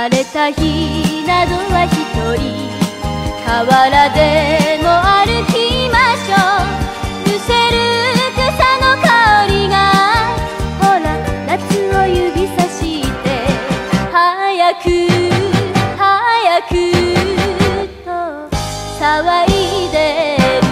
晴れた日などは一人河原でも歩きましょう。むせる草の香りがほら夏を指さして早く早くと騒いでる。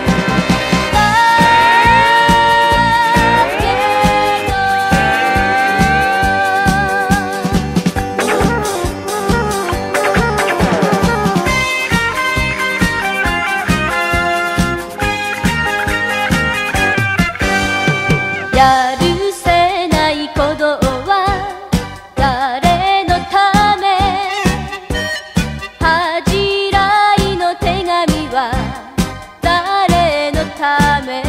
やるせない鼓動は誰のため、恥じらいの手紙は誰のため。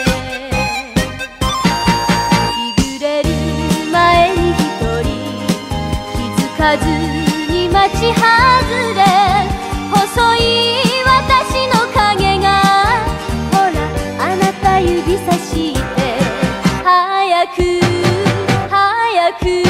日暮れる前に一人気づかずに街外れ、細い私の影がほらあなた指さして早く早く